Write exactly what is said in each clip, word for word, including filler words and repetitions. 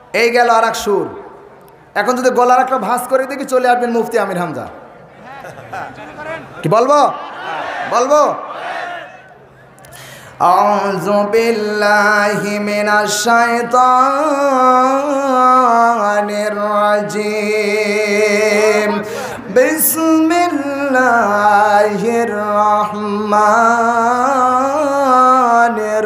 এই গেল আর এক সুর। এখন যদি গলার একটা ভাঁজ করে দেখি চলে আসবেন মুফতি আমির হামজা। কি বলবো বলবো আউযু বিল্লাহি মিনাশ শাইতানির রাজিম বিসমিল্লাহির রহমানির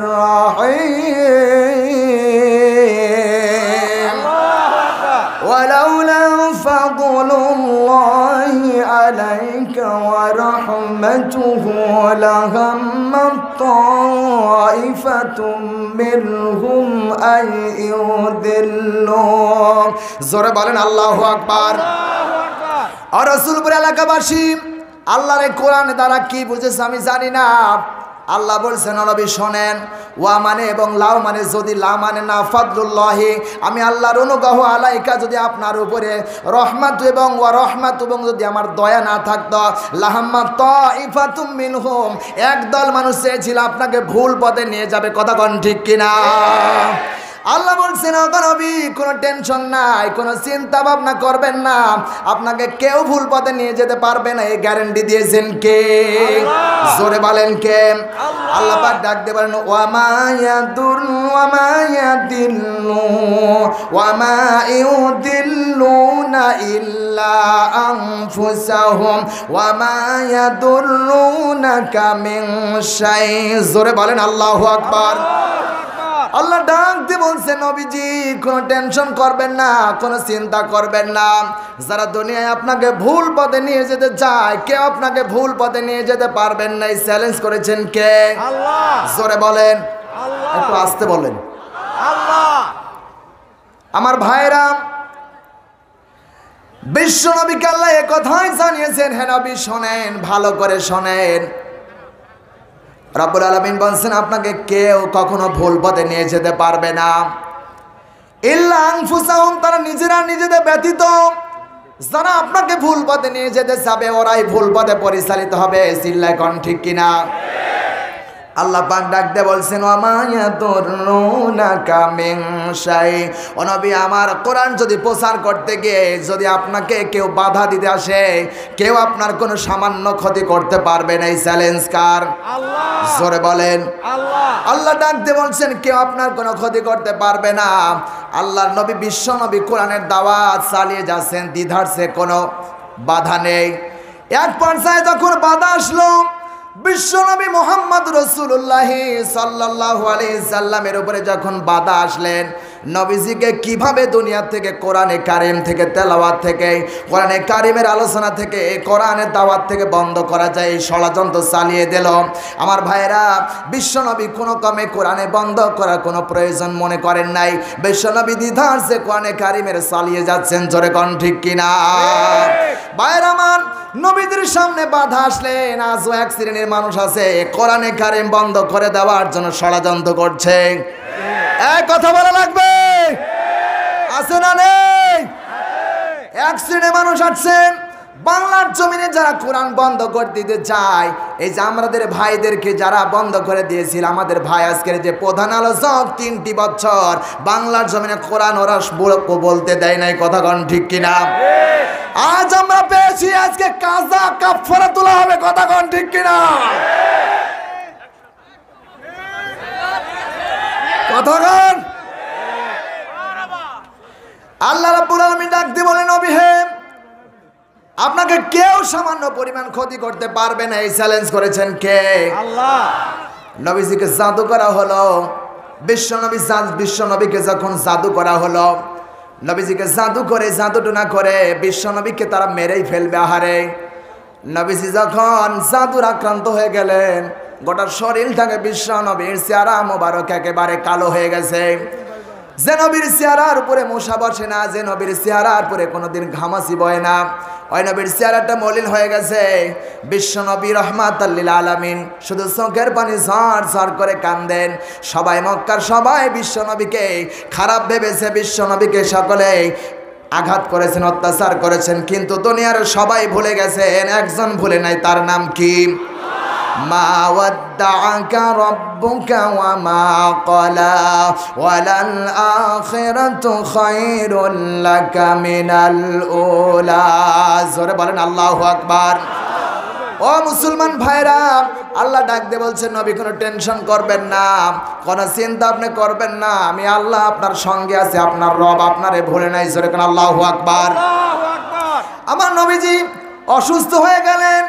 রহিম ওয়ালাউলা ফাদলুল্লাহি আলাইকা ওয়া রাহমাতুহু লাহাম্মাত তাইফাতুম মিনহুম আন ইউদিল্লু। জোরে বলেন আল্লাহু আকবার। আর রাসূলপুর এলাকাবাসী আল্লাহর কোরআন দ্বারা কি বুঝেছে আমি জানি না। আল্লাহ বলছেন নবী শোনেন, ওয়া মানে এবং লাউ মানে, যদি লা মানে না ফাদলুল্লাহি আমি আল্লাহর অনুগ্রহ আলাইকা যদি আপনার উপরে রহমত এবং ওয়া রহমত এবং যদি আমার দয়া না থাকতো লাহাম্মা তাইফাতুম মিনহুম একদল মানুষ চেয়েছিল আপনাকে ভুল পথে নিয়ে যাবে। কথা কোন ঠিক কিনা? আল্লাহ বলছেন ও নবী কোনো টেনশন নাই, কোনো চিন্তা ভাবনা করবেন না, আপনাকে কেউ ভুল পথে নিয়ে যেতে পারবে না। এই গ্যারান্টি দিয়েছেন কে? জোরে বলেন কে? আল্লাহ পাক ডাক দিয়ে বলেন ওয়া মা ইয়াদুর ওয়া মা ইয়াদিল্লু ওয়া মা ইউদিল্লুনা ইল্লা আনফুসাহুম ওয়া মা ইয়াদুররুনাকা মিন শাই। জোরে বলেন আল্লাহু আকবার। আল্লাহ ডাক দিয়ে বলছেন নবীজি কোনো টেনশন করবেন না, কোনো চিন্তা করবেন না। যারা দুনিয়ায় আপনাকে ভুল পথে নিয়ে যেতে চায় কেউ আপনাকে ভুল পথে নিয়ে যেতে পারবেন না। এই চ্যালেঞ্জ করেছেন কে? আল্লাহ। জোরে বলেন আল্লাহ। একটু আস্তে বলেন আল্লাহ। আমার ভাইরা বিশ্ব নবীকে আল্লাহ এ কথাই জানিয়েছেন, হে নবী শোনেন, ভালো করে শোনেন। রব্বুল আলামিন বলছেন আপনাকে কেউ কখনো ভুল পথে নিয়ে যেতে পারবে না ইল্লা আনফুসাহুম, তারা নিজেরা নিজেদের ব্যতীত যারা আপনাকে ভুল পথে নিয়ে যেতে চাবে ওরাই ভুল পথে পরিচালিত হবে। চিল্লায় কোন ঠিক কিনা? আল্লাহ পাক ডাক দিয়ে বলছেন ওয়া মা ইয়াদুররুনাকা মিন শাই। ও নবী আমার কোরআন যদি প্রচার করতে গিয়ে যদি আপনাকে কেউ বাধা দিতে আসে কেউ আপনার কোনো সামান্য ক্ষতি করতে পারবে না। এই চ্যালেঞ্জ কার? আল্লাহ। জোরে বলেন আল্লাহ। আল্লাহ ডাক দিয়ে বলছেন কেউ আপনার কোনো ক্ষতি করতে পারবে না। আল্লাহর নবী বিশ্ব নবী কোরআনের দাওয়াত চালিয়ে যাচ্ছেন, দ্বিধার্সে কোনো বাধা নেই। এক পর্যায়ে যখন বাধা আসলো বিশ্বনবী মুহাম্মদ রাসূলুল্লাহ সাল্লাল্লাহু আলাইহি সাল্লামের উপরে যখন বাধা আসলেন, নবীজিকে কিভাবে দুনিয়া থেকে কোরআনে কারিম থেকে তেলাওয়াত থেকে কোরআনে কারিমের আলোচনা থেকে কোরআনের দাওয়াত থেকে বন্ধ করা যায় এই ষড়যন্ত্র চালিয়ে দিল। আমার ভাইরা বিশ্বনবী কোনো কমে কোরআনে বন্ধ করার কোনো প্রয়োজন মনে করেন নাই। বিশ্বনবী দ্বিধার্সে কোরআনে কারিমের চালিয়ে যাচ্ছেন। জোরে কোন ঠিক কিনা? ভাইরা আমার নবীদের সামনে বাধা আসলেন আজও এক শ্রেণীর মানুষ আছে কোরআনে কারিম বন্ধ করে দেওয়ার জন্য ষড়যন্ত্র করছে। এক কথা বলা লাগবে, আছে না নেই? এক শ্রেণীর মানুষ আছেন বাংলার জমিনে যারা কোরআন বন্ধ করে দিতে চায়। এই যে আমাদের ভাইদেরকে যারা বন্ধ করে দিয়েছিল, আমাদের ভাই আজকের যে প্রধান আলোচক তিনটি বছর বাংলার জমিনে কোরআন ওরা বলতে দেয় নাই। কথা কোন ঠিক কিনা? আজ আমরা পেয়েছি, আজকে কাজা কাফারা তোলা হবে। কথা কোন ঠিক কিনা? কথা কোন? আল্লাহ রাব্বুল আলামিন ডাক দিয়ে বলেন নবী হে আপনাকে কেউ সামান্য পরিমাণ ক্ষতি করতে পারবে না। এই চ্যালেঞ্জ করেছেন কে? আল্লাহ। নবীজিকে জাদু করা হলো। বিশ্ব নবী বিশ্ব নবীকে যখন জাদু করা হলো, নবীজিকে জাদু করে জাদুটনা করে বিশ্ব নবীকে তারা মেরেই ফেলবে। আহারে নবীজি যখন জাদুর আক্রান্ত হয়ে গেলেন, গোটা শরীরটাকে বিশ্ব নবীর চেহারা মোবারক একেবারে কালো হয়ে গেছে। যে নবীর চেহারার উপরে মশা বসে না, যে নবীর চেহারার উপরে কোনোদিন ঘামাসি বয় না, ওই নবীর চেহারাটা মলিন হয়ে গেছে। বিশ্ব নবী রহমাতাল লিল আলামিন শুধু চোখের পানি ঝড় ঝড় করে কান্দেন। সবাই মক্কার সবাই বিশ্ব নবীকে খারাপ ভেবেছে, বিশ্ব নবীকে সকলে আঘাত করেছেন, অত্যাচার করেছেন, কিন্তু দুনিয়ার সবাই ভুলে গেছেন, একজন ভুলে নাই, তার নাম কি? মা ওয়াদ্দাআকা রাব্বুকা ওয়া মা ক্বালা ওয়ালাল আখিরাতু খায়রুল লাকা মিনাল উলা। জোরে বলেন আল্লাহু আকবার। ও মুসলমান ভাইরা, আল্লাহ ডাক দিয়ে বলছেন নবী কোনো টেনশন করবেন না, কোনো চিন্তা আপনি করবেন না, আমি আল্লাহ আপনার সঙ্গে আছি, আপনার রব আপনারে ভুলে নাই। জোরে কোন আল্লাহু আকবার। আমার নবীজি অসুস্থ হয়ে গেলেন,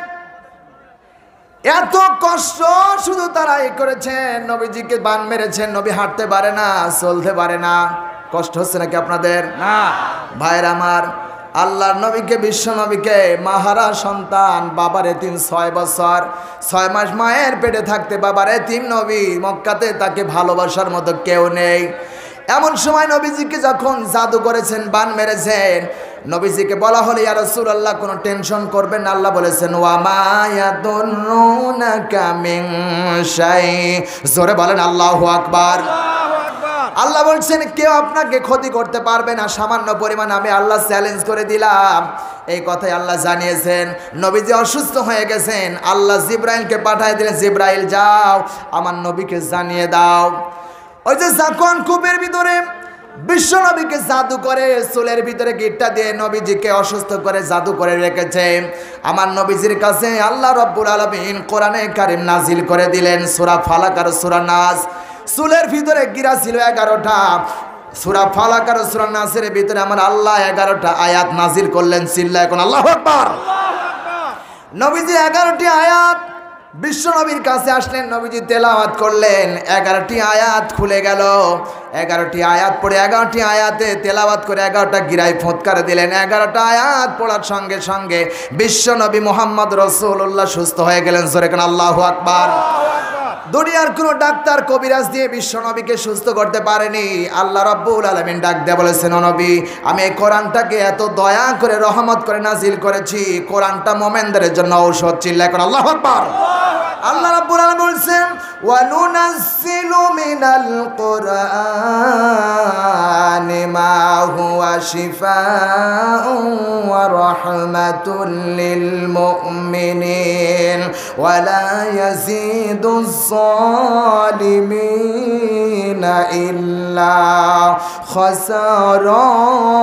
এত কষ্ট শুধু তারাই করেছেন, নবীজিকে বান মেরেছেন, নবী হাঁটতে পারে না, চলতে পারে না। কষ্ট হচ্ছে নাকি আপনাদের? না ভাইরা আমার, আল্লাহর নবীকে, বিশ্ব নবীকে, মাহারা সন্তান, বাবার এতিম, ছয় বছর ছয় মাস মায়ের পেটে থাকতে বাবার এতিম নবী, মক্কাতে তাকে ভালোবাসার মতো কেউ নেই। এমন সময় নবীজিকে যখন জাদু করেছেন, বান মেরেছেন, নবীজিকে বলা হলো ইয়া রাসূলুল্লাহ কোনো টেনশন করবেন না। আল্লাহ বলেছেন ওয়া মা ইয়াদুররুনাকা মিন শাই। জোরে বলেন আল্লাহু আকবার। আল্লাহ বলছেন কেউ আপনাকে ক্ষতি করতে পারবে না, সামান্য পরিমাণ আমি আল্লাহ চ্যালেঞ্জ করে দিলাম। এই কথাই আল্লাহ জানিয়েছেন। নবীজি অসুস্থ হয়ে গেছেন, আল্লাহ জিব্রাইলকে পাঠিয়ে দিলেন, জিব্রাইল যাও আমার নবীকে জানিয়ে দাও। ওই যে জাকওয়ান কূপের ভিতরে বিশ্ব নবীকে জাদু করে চুলের ভিতরে গিট্টা দিয়ে নবীজিকে অসুস্থ করে জাদু করে রেখেছে। আমার নবীজির কাছে আল্লাহ রাব্বুল আলামিন কোরআনে কারীম নাজিল করে দিলেন সূরা ফালাক আর সূরা নাস। চুলের ভিতরে গিরা ছিল এগারোটা, সূরা ফালাক আর সূরা নাসের ভিতরে আমার আল্লাহ এগারোটা আয়াত নাজিল করলেন। চিল্লায় কোন আল্লাহু আকবার। নবীজি এগারোটি আয়াত বিশ্ব নবীর কাছে আসলেন, নবীজি তেলাওয়াত করলেন, এগারোটি আয়াত খুলে গেল। এগারোটি আয়াত পড়ে এগারোটি আয়াতে তেলাওয়াত করে এগারোটা গিরায় ফোঁৎকার দিলেন। এগারোটা আয়াত পড়ার সঙ্গে সঙ্গে বিশ্ব নবী মুহাম্মদ রাসূলুল্লাহ সুস্থ হয়ে গেলেন। জোরে কোন আল্লাহু আকবার। দুনিয়ার কোনো ডাক্তার কবিরাজ দিয়ে বিশ্ব নবীকে সুস্থ করতে পারেনি। আল্লাহ রাব্বুল আলামিন ডাক দিয়ে বলেছেন ও নবী, আমি এই কোরআনটাকে এত দয়া করে রহমত করে নাজিল করেছি, কোরআনটা মুমিনদের জন্য ঔষধ। চিল্লায় কোন আল্লাহু আকবার। আল্লাহ রাব্বুল আলামিন বলছেন ওয়া নুনাজ্জিলু মিনাল কুরআনি মা হুয়া শিফাউন ওয়া রাহমাতুল লিল মুমিনিন ওয়া লা ইয়াজিদুজ যালিমিনা ইল্লা খাসারা।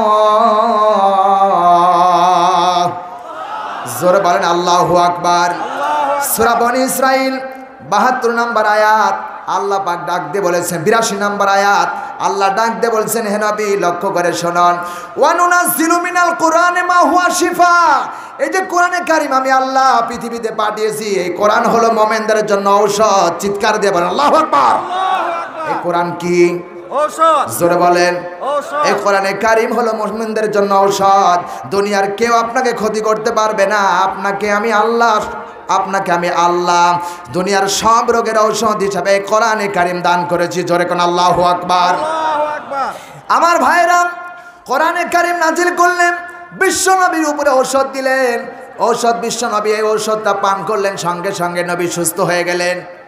জোরে বলেন আল্লাহু আকবার। সূরা বনী ইসরাইল বাহাত্তর নম্বর আয়াত আল্লাহ পাক ডাক দিয়ে বলেছেন, বিরাশি নম্বর আয়াত আল্লাহ ডাক দিয়ে বলছেন হে নবী লক্ষ্য করে শুনুন, ওয়া নুনাজ্জিলু মিনাল কুরআনি মা হুয়া শিফা। এই যে কোরআনে কারীম আমি আল্লাহ পৃথিবীতে পাঠিয়েছি, এই কোরআন হলো মুমিনদের জন্য ঔষধ। চিৎকার দিয়ে বলেন আল্লাহু আকবার। এই কোরআন কি ঔষধ? জোরে বলেন ঔষধ। এই কোরআনে কারীম হলো মুমিনদের জন্য ঔষধ। দুনিয়ার কেউ আপনাকে ক্ষতি করতে পারবে না, আপনাকে আমি আল্লাহ আপনাকে আমি আল্লাহ দুনিয়ার সব রোগের ঔষধ হিসাবে কোরআনে কারীম দান করেছি। জোরে কোন আল্লাহু আকবার। আমার ভাইরা, কোরআনে কারীম নাজিল করলেন, বিশ্ব নবীর উপরে ঔষধ দিলেন, ঔষধ বিশ্ব নবী এই ঔষধটা পান করলেন, সঙ্গে সঙ্গে নবী সুস্থ হয়ে গেলেন।